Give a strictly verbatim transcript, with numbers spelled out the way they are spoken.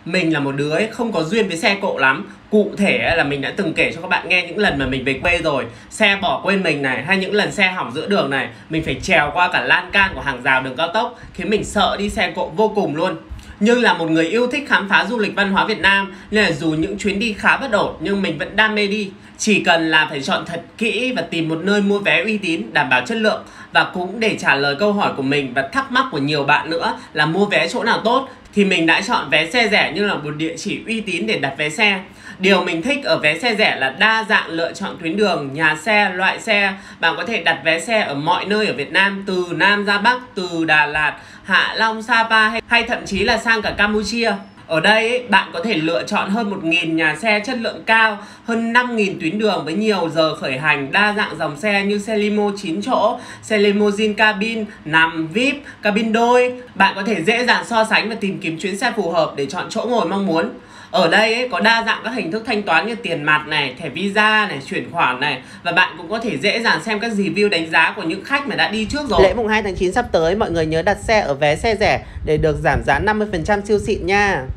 Mình là một đứa ấy, không có duyên với xe cộ lắm. Cụ thể là mình đã từng kể cho các bạn nghe những lần mà mình về quê rồi, xe bỏ quên mình này, hay những lần xe hỏng giữa đường này, mình phải trèo qua cả lan can của hàng rào đường cao tốc, khiến mình sợ đi xe cộ vô cùng luôn. Nhưng là một người yêu thích khám phá du lịch văn hóa Việt Nam, nên là dù những chuyến đi khá bất ổn nhưng mình vẫn đam mê đi. Chỉ cần là phải chọn thật kỹ và tìm một nơi mua vé uy tín, đảm bảo chất lượng. Và cũng để trả lời câu hỏi của mình và thắc mắc của nhiều bạn nữa là mua vé chỗ nào tốt, thì mình đã chọn vé xe rẻ như là một địa chỉ uy tín để đặt vé xe. Điều mình thích ở vé xe rẻ là đa dạng lựa chọn tuyến đường, nhà xe, loại xe. Bạn có thể đặt vé xe ở mọi nơi ở Việt Nam, từ Nam ra Bắc, từ Đà Lạt, Hạ Long, Sapa hay, hay thậm chí là sang cả Campuchia. Ở đây ấy, bạn có thể lựa chọn hơn một nghìn nhà xe chất lượng cao, hơn năm nghìn tuyến đường với nhiều giờ khởi hành, đa dạng dòng xe như xe limo chín chỗ, xe limousine cabin, nằm vi ai pi, cabin đôi. Bạn có thể dễ dàng so sánh và tìm kiếm chuyến xe phù hợp để chọn chỗ ngồi mong muốn. Ở đây ấy, có đa dạng các hình thức thanh toán như tiền mặt này, thẻ visa này, chuyển khoản này. Và bạn cũng có thể dễ dàng xem các review đánh giá của những khách mà đã đi trước rồi. Lễ mùng hai tháng chín sắp tới, mọi người nhớ đặt xe ở vé xe rẻ để được giảm giá năm mươi phần trăm siêu xịn nha.